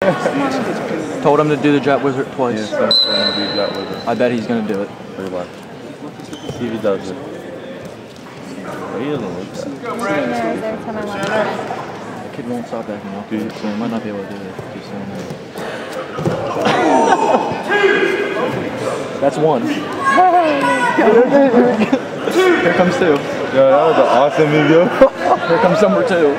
Told him to do the Jet Wizard twice. Yeah, so do Jet Wizard. I bet he's gonna do it. Pretty much. See if he does it. He doesn't look that. Every time I want to learn. The kid won't stop backing up, so he might not be able to do it. Just saying that. That's one. Here comes two. Yo, that was an awesome video. Here comes number two.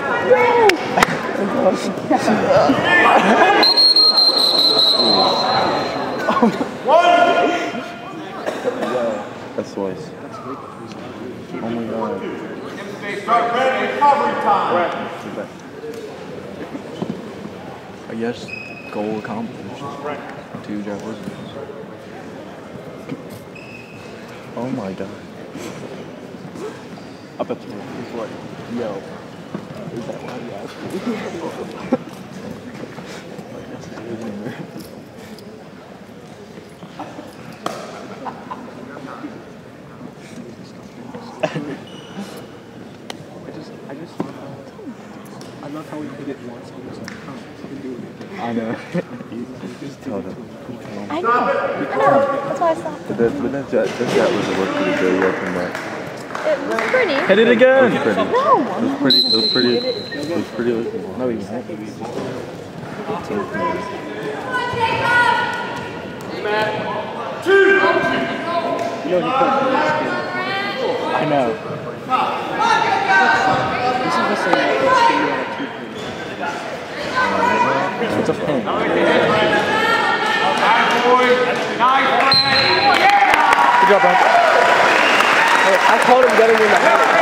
That's twice. Oh my god. Start ready, recovery time. I guess goal accomplished. Two Jet Wizards. Oh my god. I bet you he's like, yo. Is that why you asked me? I love how we did it once. I was like, oh, we can do it again. I know. Just tell them. I know. That's why I stopped. But that Jet was a work pretty good. You have to admit. It was pretty. Hit it again. It was pretty. No. It was pretty listenable. No, he wasn't. Yo, you put this kid. I know. This is the same thing at 2 It's a pin. Good job, bro. I called him getting in the house.